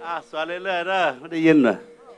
สวดเรื่อยๆเด้อไม่ได้ยินเหรอ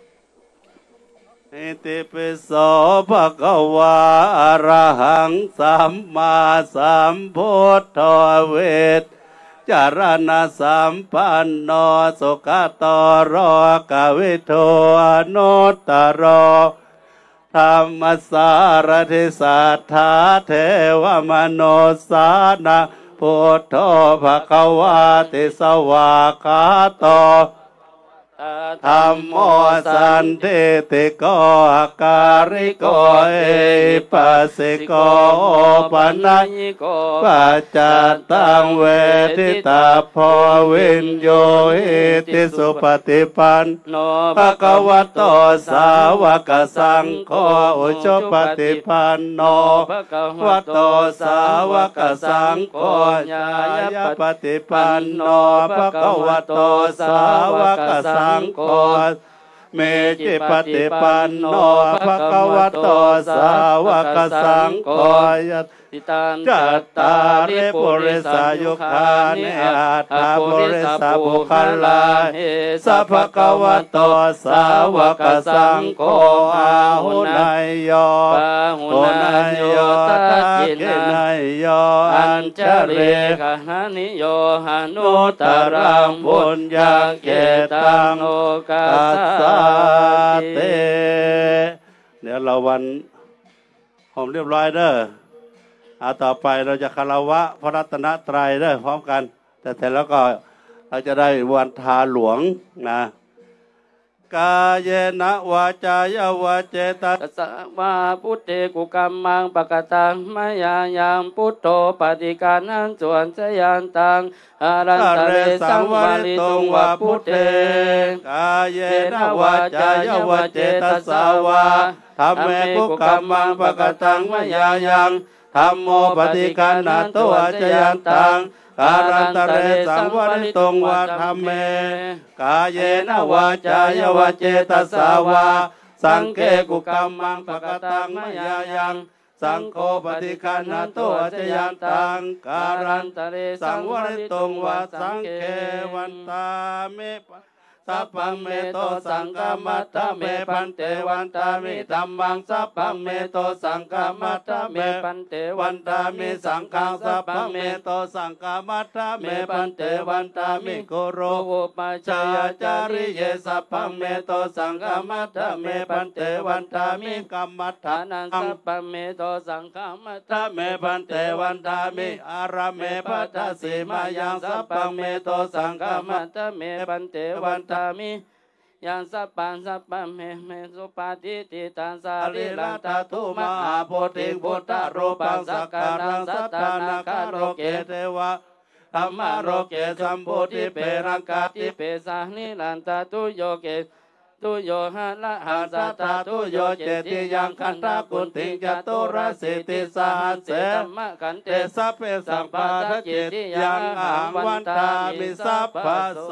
อิติปิโสภะคะวะอะระหังสัมมาสัมพุทโธเวทจารณะสัมปันโนสุขโตโรกวิโทอนุตตโรธรรมสารทิสัทธาเทวมโนสานะพุทโธภะคะวะติสวากขาโตธัมโมสันติติโกอาการิโกเอปัสสิโกปนัญญิโกปัจจตังเวทิตาโพวินโยหิติสุปฏิปันโนภะคะวะโตสาวกสังโฆอุชุปฏิปันโนภะคะวะโตสาวกสังโฆญายปฏิปันโนภะคะวะโตสาวกสังโฆเมจิปฏิปันโนภะคะวะโตสาวกสังโฆจัตตาริปุริสายุคานิอัตถาปุริสบุคลาสัพพะคะวะโตสาวกสังโฆอาหุนายโยหุนายโยตัสสินายโยอัญชริกหานิโยหานุตรังบุญญาเกตังโอกาสาเตเดี๋ยวเราวันผมเรียบร้อยเด้อต่อไปเราจะคารวะพระรัตนตรัยได้พร้อมกันแต่เสร็จแล้วก็เราจะได้วันทาหลวงนะกายเยนะวาจายวาเจตสวาพุทเตกุกัมมังปะกตังมายายังพุทโธปฏิกานันส่วนสยันตังอารันตเรสังวาริตุงวาพุทเตกายเยนะวาจายวาเจตสาวาธัมเมกุกัมมังปะกตังมายายังธัมโมปฏิกานันโตอาจยันตังการันตเรสังวริตงวาธัมเมกายเยนะวาจายวาเจตสาวาสังเกกุกัมมังปะกตังมยายังสังโฆปฏิกานันโตอาจยันตังการันตเรสังวริตงวาสังเกวันตาเมสัพพังเมโตสังฆมัตถะเมปันเตวันตามิธัมมังสัพพังเมโตสังฆมัตถะเมปันเตวันตามิสังฆังสัพพังเมโตสังฆมัตถะเมปันเตวันตามิโกโรอุปัชฌายจาริเยสัพพังเมโตสังฆมัตถะเมปันเตวันตามิกัมมัฏฐานังสัพพังเมโตสังฆมัตถะเมปันเตวันตามิอาราเมปัตถสีมายังสัพพังเมโตสังฆมัตถะเมปันเตวันตามิยังสัพพังสัพพะเมสุปาทิติตังสาริลันตทุมหาโพธิพุทธรูปังสักการังสัตตานาคาโรเกเทวะธรรมโรเกสัมโพธิเปรังกาติเปสานิลันตทุโยเกตุโยหะละหัสตาตุโยเจติยังคันตากุติจตุรสิติสาเสธรรมขันเตสัพเพสัมปาทเจติยังอังวันตามิสัพพโส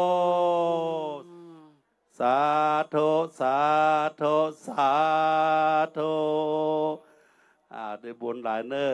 สาธุสาธุสาธุได้บุญหลายเน้อ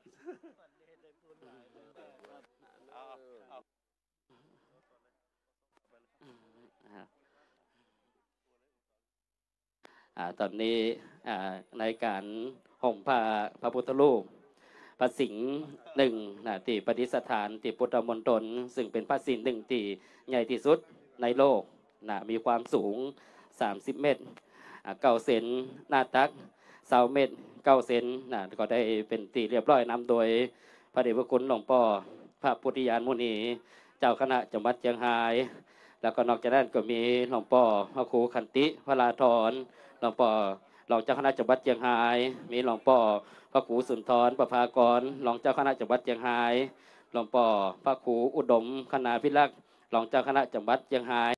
ตอนนี้ในการห่มผ้าพระพุทธรูปพระสิงห์หนึ่งที่ประดิษฐานที่พุทธมณฑลซึ่งเป็นพระสิงห์หนึ่งที่ใหญ่ที่สุดในโลกมีความสูง30 เมตร9 เซนหน้าตัก20 เมตร9 เซนก็ได้เป็นตีเรียบร้อยนำโดยพระเดชพระคุณหลวงพ่อพระพุทธญาณมุนีเจ้าคณะจังหวัดเชียงรายแล้วก็นอกจากนั้นก็มีหลวงพ่อพระครูขันติวราธรหลวงพ่อรองเจ้าคณะจังหวัดเชียงรายมีหลวงพ่อพระครูสุนทรประภากรรองเจ้าคณะจังหวัดเชียงรายหลวงพ่อพระครูอุดมคณาภิรักษ์รองเจ้าคณะจังหวัดเชียงราย